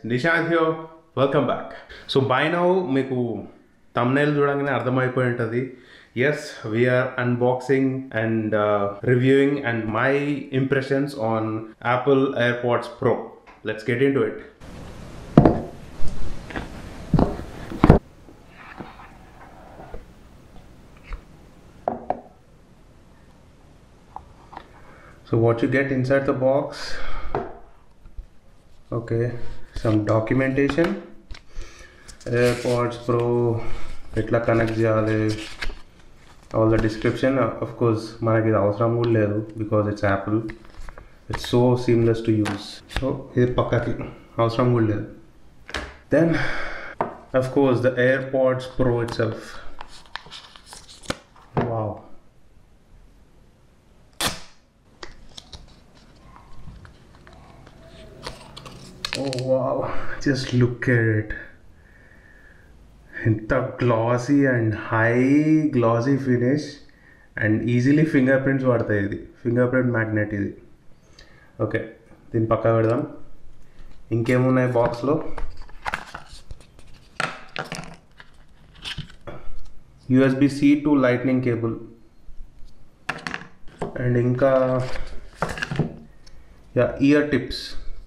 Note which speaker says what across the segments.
Speaker 1: Nishant here. Welcome back. So by now, meeku thumbnail చూడంగానే అర్థమైపోయి ఉంటుంది. Yes, we are unboxing and reviewing and my impressions on Apple AirPods Pro. Let's get into it. So what you get inside the box, okay, some documentation, AirPods Pro, etla connect cheyali, all the description. Of course manaki idi avasaram kuda ledu because it's Apple. It's so seamless to use. So idi pakkaki avasaram kuda ledu. Then of course the AirPods Pro itself. Wow. Oh wow, just look at it. Inta glossy and high glossy finish and easily fingerprints vaadtayi idi. Fingerprint magnet idi. Okay, దీని పక్క పెడదాం. ఇంకేమున్నాయి బాక్స్లో? USB-C to lightning cable and ఇంకా ear tips.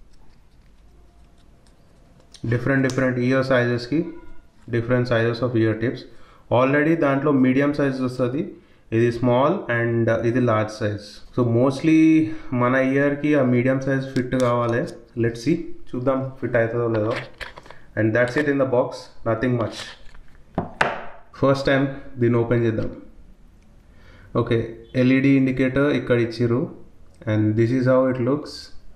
Speaker 1: different ear sizes ki different sizes of ear tips. Already దాంట్లో medium size వస్తుంది, ఇది small and ఇది లార్జ్ సైజ్. సో మోస్ట్లీ మన ఇయర్కి ఆ మీడియం సైజ్ ఫిట్ కావాలి. లెట్స్ సీ, చూద్దాం ఫిట్ అవుతుందో లేదో. And that's it in the box, nothing much. First time దీన్ని ఓపెన్ చేద్దాం. ఓకే, ఎల్ఈడి ఇండికేటర్ ఇక్కడ ఇచ్చిర్రు and this is how it looks.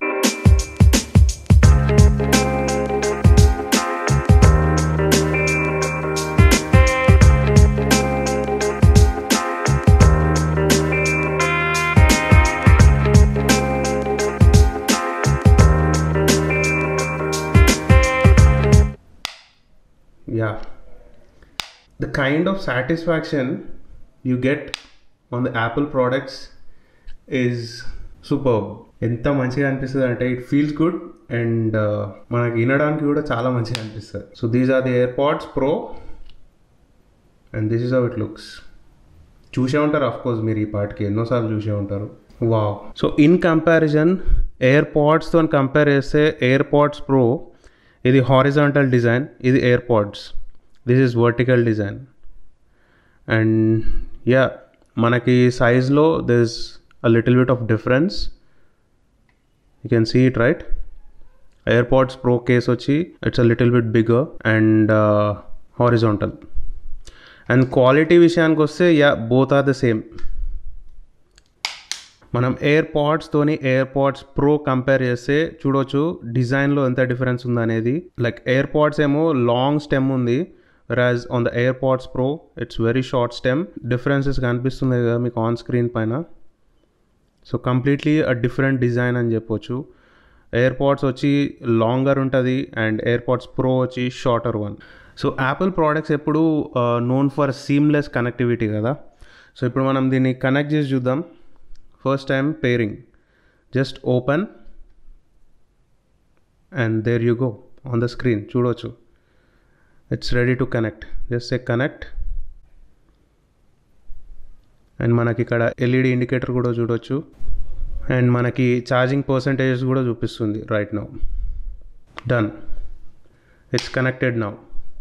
Speaker 1: Yeah, the kind of satisfaction you get on the Apple products is superb. ఎంత మంచిగా అనిపిస్తుంది అంటే it feels good and మనకి వినడానికి కూడా చాలా మంచిగా అనిపిస్తుంది. So these are the AirPods Pro and this is how it looks. చూసే ఉంటారు ఆఫ్ కోర్స్ మీరు, ఈ పాటికి ఎన్నోసార్లు చూసే ఉంటారు. వావ్. సో ఇన్ కంపారిజన్ ఎయిర్పాడ్స్తో కంపేర్ చేస్తే AirPods Pro ఇది హారిజాంటల్ డిజైన్, ఇది AirPods, this is vertical design. And yeah, మనకి సైజ్లో this is a little bit of difference. You can see it right. AirPods Pro case వచ్చి it's a little bit bigger and horizontal. And quality విషయానికి వస్తే yeah, both are the same. మనం AirPodsతోని AirPods Pro compare చేస్తే చూడవచ్చు డిజైన్లో ఎంత difference ఉందనేది. లైక్ AirPods ఏమో లాంగ్ స్టెమ్ ఉంది, whereas on the AirPods Pro it's very short stem. Differences కనిపిస్తుంది కదా మీకు ఆన్ స్క్రీన్ పైన. So completely a different design అని చెప్పొచ్చు. AirPods వచ్చి లాంగర్ ఉంటుంది అండ్ AirPods Pro వచ్చి shorter one. So Apple products ఎప్పుడు నోన్ ఫర్ సీమ్లెస్ కనెక్టివిటీ కదా. సో ఇప్పుడు మనం దీన్ని కనెక్ట్ చేసి చూద్దాం. First time pairing, just open and there you go on the screen. చూడొచ్చు it's ready to connect. just say connect and మనకి ఇక్కడ LED ఇండికేటర్ కూడా చూడొచ్చు అండ్ మనకి ఛార్జింగ్ పర్సంటేజెస్ కూడా చూపిస్తుంది right now. done, it's connected now.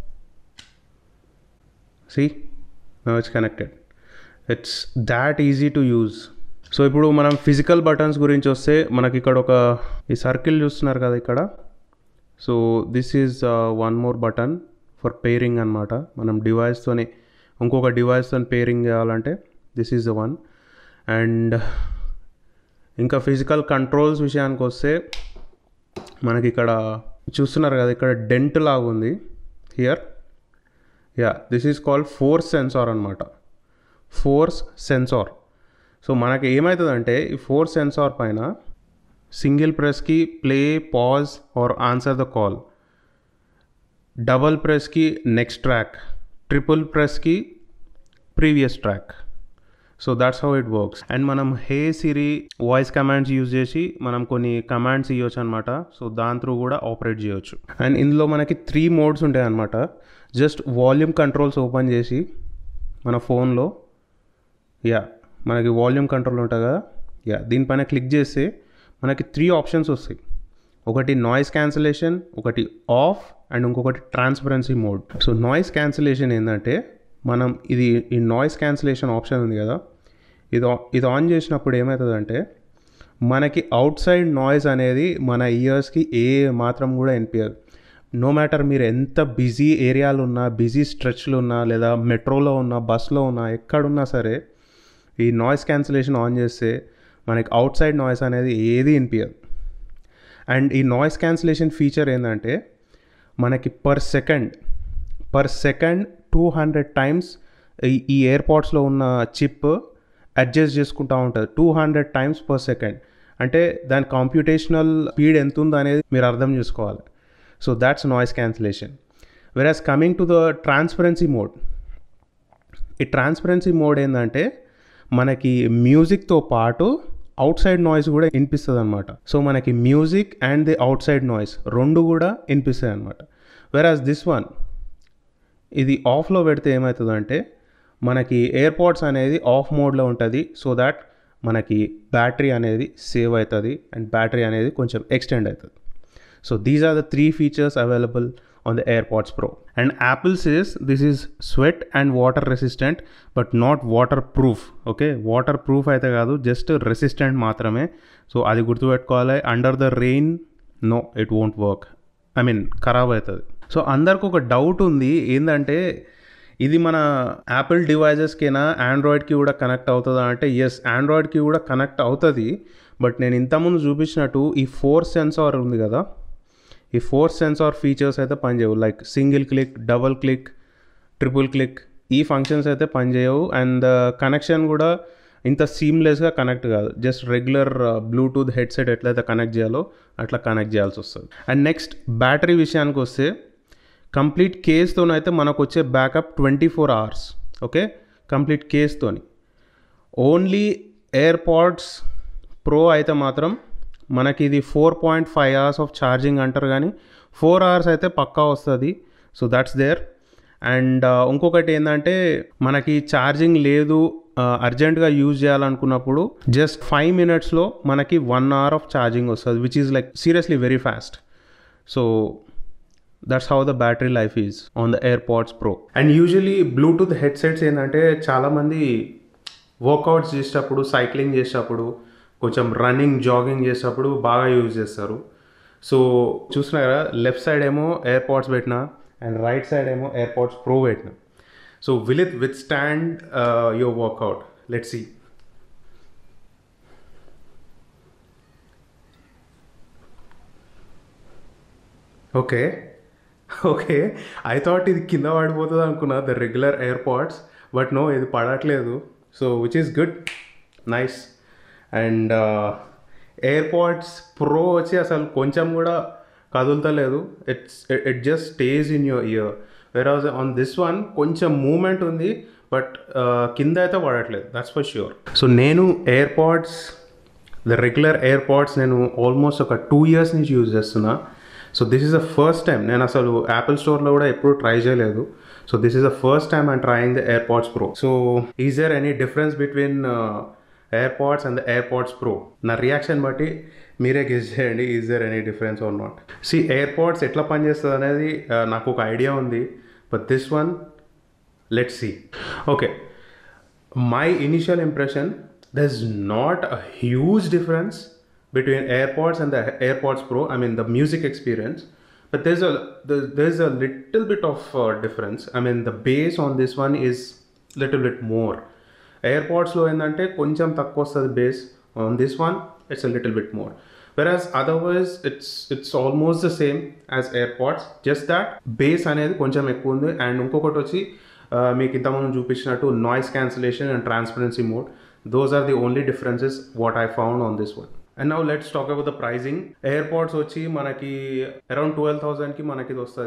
Speaker 1: see, now it's connected. it's that easy to use. So ఇప్పుడు మనం ఫిజికల్ బటన్స్ గురించి వస్తే మనకి ఇక్కడ ఒక ఈ సర్కిల్ చూస్తున్నారు కదా ఇక్కడ. So this is one more button for pairing అనమాట. మనం డివైస్తోని ఇంకొక డివైస్తో పేరింగ్ చేయాలంటే this is the one. And ఇంకా ఫిజికల్ కంట్రోల్స్ విషయానికి వస్తే మనకి ఇక్కడ చూస్తున్నారు కదా, ఇక్కడ డెంట్ లాగా ఉంది here. Yeah, this is called force sensor అనమాట. Force sensor. సో మనకి ఏమవుతుందంటే ఈ ఫోర్స్ సెన్సార్ పైన సింగిల్ ప్రెస్కి play, pause or answer the call, double ప్రెస్కి నెక్స్ట్ ట్రాక్, ట్రిపుల్ ప్రెస్కి previous track. So that's how it works. And మనం hey Siri voice commands use చేసి మనం కొన్ని కమాండ్స్ ఇవ్వచ్చు అనమాట. సో దాని త్రూ కూడా ఆపరేట్ చేయొచ్చు. అండ్ ఇందులో మనకి 3 మోడ్స్ ఉంటాయి అనమాట. జస్ట్ వాల్యూమ్ కంట్రోల్స్ ఓపెన్ చేసి మన ఫోన్లో మనకి వాల్యూమ్ కంట్రోల్ ఉంటుంది కదా, దీనిపైన క్లిక్ చేస్తే మనకి 3 ఆప్షన్స్ వస్తాయి. ఒకటి నాయిస్ క్యాన్సిలేషన్, ఒకటి ఆఫ్, అండ్ ఇంకొకటి transparency mode. So noise cancellation ఏంటంటే మనం ఈ నాయిస్ క్యాన్సిలేషన్ ఆప్షన్ ఉంది కదా, ఇది ఆన్ చేసినప్పుడు ఏమవుతుందంటే మనకి అవుట్ సైడ్ నాయిస్ అనేది మన ఇయర్స్కి ఏ మాత్రం కూడా వినిపించదు. నో మ్యాటర్ మీరు ఎంత బిజీ ఏరియాలో ఉన్నా, బిజీ స్ట్రెచ్లో ఉన్నా, లేదా మెట్రోలో ఉన్నా, బస్లో ఉన్నా, ఎక్కడున్నా సరే ఈ నాయిస్ క్యాన్సిలేషన్ ఆన్ చేస్తే మనకి అవుట్ సైడ్ నాయిస్ అనేది ఏది వినిపించదు. అండ్ ఈ నాయిస్ క్యాన్సిలేషన్ ఫీచర్ ఏంటంటే మనకి పర్ సెకండ్ 200 టైమ్స్ ఈ ఎయిర్పాడ్స్లో ఉన్న చిప్ అడ్జస్ట్ చేసుకుంటూ ఉంటుంది. 200 టైమ్స్ పర్ సెకండ్ అంటే దాని కంప్యూటేషనల్ స్పీడ్ ఎంత ఉందో అనేది మీరు అర్థం చేసుకోవాలి. So that's noise cancellation. Whereas coming to the transparency mode, ఈ ట్రాన్స్పరెన్సీ మోడ్ ఏంటంటే మనకి మ్యూజిక్తో పాటు అవుట్ సైడ్ నాయిస్ కూడా వినిపిస్తుంది అనమాట. సో మనకి music and the outside noise రెండు కూడా వినిపిస్తాయి అనమాట. వెరాస్ దిస్ వన్ ఇది ఆఫ్లో పెడితే ఏమవుతుందంటే మనకి ఎయిర్పాడ్స్ అనేది ఆఫ్ మోడ్లో ఉంటుంది. సో దాట్ మనకి బ్యాటరీ అనేది సేవ్ అవుతుంది అండ్ బ్యాటరీ అనేది కొంచెం ఎక్స్టెండ్ అవుతుంది. So these are the 3 features available on the AirPods Pro. And Apple says this is sweat and water resistant but not waterproof. Okay, waterproof అయితే కాదు, just resistant మాత్రమే. So అది గుర్తుపెట్టుకోవాలి. Under the rain no it won't work, I mean ఖరాబ్ అవుతుంది. So అందరికి ఒక doubt ఉంది ఏంటంటే ఇది మన యాపిల్ డివైజెస్కైనా ఆండ్రాయిడ్కి కూడా కనెక్ట్ అవుతుందా అంటే ఎస్, ఆండ్రాయిడ్కి కూడా కనెక్ట్ అవుతుంది. బట్ నేను ఇంతకుముందు చూపించినట్టు ఈ ఫోర్స్ సెన్సార్ ఉంది కదా, ఈ ఫోర్స్ సెన్సార్ ఫీచర్స్ అయితే పనిచేయవు. Like single click, double click, triple click, ఈ ఫంక్షన్స్ అయితే పనిచేయవు. అండ్ కనెక్షన్ కూడా ఇంత సీమ్లెస్గా కనెక్ట్ కాదు. జస్ట్ రెగ్యులర్ బ్లూటూత్ హెడ్సెట్ ఎట్లయితే కనెక్ట్ చేయాలో అట్లా కనెక్ట్ చేయాల్సి వస్తుంది. అండ్ నెక్స్ట్ బ్యాటరీ విషయానికి వస్తే కంప్లీట్ కేస్తోనైతే మనకు వచ్చే బ్యాకప్ 24 hours. ఓకే, కంప్లీట్ కేస్తోని. ఓన్లీ ఎయిర్పాడ్స్ ప్రో అయితే మాత్రం మనకి ఇది 4.5 hours ఆఫ్ ఛార్జింగ్ అంటారు, కానీ 4 hours అయితే పక్కా వస్తుంది. So that's there. అండ్ ఇంకొకటి ఏంటంటే మనకి ఛార్జింగ్ లేదు, అర్జెంట్గా యూజ్ చేయాలనుకున్నప్పుడు జస్ట్ 5 minutesలో మనకి 1 hour ఆఫ్ ఛార్జింగ్ వస్తుంది, which is like seriously very fast. So that's how the battery life is on the AirPods pro. And usually bluetooth headsets ఏంటంటే చాలామంది వర్కౌట్స్ చేసేటప్పుడు, సైక్లింగ్ చేసేటప్పుడు, కొంచెం రన్నింగ్, జాగింగ్ చేసేటప్పుడు బాగా యూజ్ చేస్తారు. సో చూసినారా, లెఫ్ట్ సైడ్ ఏమో ఎయిర్పాడ్స్ పెట్టినా అండ్ రైట్ సైడ్ ఏమో ఎయిర్పాడ్స్ ప్రో పెట్టినా. So will it withstand your workout? Let's see. Okay, I thought ఇది కింద పడిపోతుంది అనుకున్నా, the regular AirPods, but no, ఇది పడట్లేదు. So which is good, nice. And AirPods pro వచ్చి అసలు కొంచెం కూడా కదులుతలేదు. It just stays in your ear. వెరాజ్ ఆన్ దిస్ వన్ కొంచెం మూమెంట్ ఉంది, బట్ కింద అయితే పడట్లేదు, దట్స్ ఫర్ ష్యూర్. సో నేను ఎయిర్పాడ్స్, ద రెగ్యులర్ ఎయిర్పాడ్స్ నేను ఆల్మోస్ట్ ఒక 2 years నుంచి యూజ్ చేస్తున్నా. So this is the first time, నేను అసలు యాపిల్ స్టోర్లో కూడా ఎప్పుడు ట్రై చేయలేదు. So this is the first time I'm trying the AirPods pro. So is there any difference between AirPods and the AirPods pro? నా reaction బట్టి మీరే guess చేయండి, is there any difference or not. See AirPods ఎట్లా పనిచేస్తుంది అనేది నాకు ఒక idea ఉంది, but this one let's see. Okay, my initial impression, there is not a huge difference between AirPods and the AirPods Pro. I mean the music experience, but there's a little bit of difference. I mean the bass on this one is little bit more. AirPods lo endante koncham takku vastadi bass, on this one it's a little bit more, whereas otherwise it's almost the same as AirPods, just that bass anedi koncham ekku undi. And inkokoti vachi meeku intamundu చూపించినట్టు noise cancellation and transparency mode, those are the only differences what I found on this one. And now let's talk about the pricing. AirPods వచ్చి మనకి around 12,000కి మనకి ఇది వస్తుంది.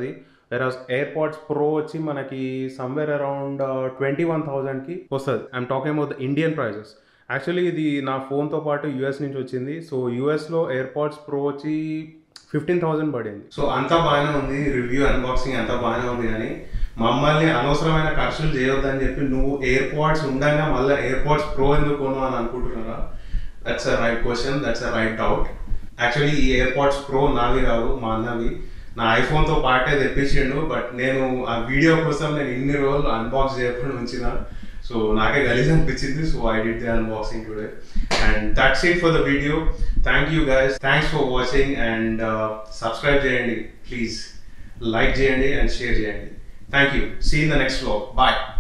Speaker 1: వెరాజ్ AirPods pro వచ్చి మనకి somewhere around 21,000కి వస్తుంది. I'm talking about the Indian prices. Actually ఇది నా ఫోన్తో పాటు యూఎస్ నుంచి వచ్చింది. సో యూఎస్లో ఎయిర్పాడ్స్ ప్రో వచ్చి 15,000 పడింది. సో అంతా బాగానే ఉంది, రివ్యూ అన్బాక్సింగ్ అంతా బాగానే ఉంది, కానీ మమ్మల్ని అనవసరమైన ఖర్చులు చేయొద్దని చెప్పి నువ్వు ఎయిర్పాడ్స్ ఉండగా మళ్ళీ ఎయిర్పాడ్స్ ప్రో ఎందుకు కొను అని అనుకుంటున్నారా? That's a right question, that's a right doubt. Actually ఈ ఎయిర్పాడ్స్ ప్రో నావి కావు, మా అన్నవి. నా ఐఫోన్తో పాటే తెప్పించిండు, బట్ నేను ఆ వీడియో కోసం నేను ఇన్ని రోజులు అన్బాక్స్ చేయకుండా ఉంచిన. సో నాకే గలీజ్ అనిపించింది. So I did the unboxing today and that's it for the video. Thank you guys, thanks for watching and subscribe చేయండి ప్లీజ్, లైక్ చేయండి అండ్ షేర్ చేయండి. Thank you. See you in the next vlog. Bye.